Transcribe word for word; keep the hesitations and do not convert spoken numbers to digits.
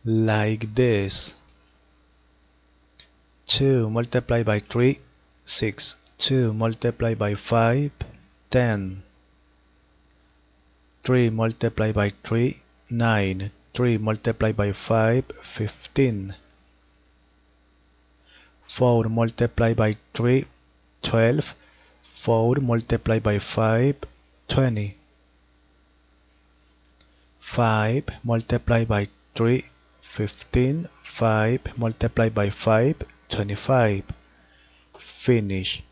like this. two multiplied by three, six. two multiplied by five, ten. three multiplied by three, nine. three multiplied by five, fifteen. four multiplied by three, twelve. four multiplied by five, twenty. five multiplied by three, fifteen. five multiplied by five, twenty-five. Finish.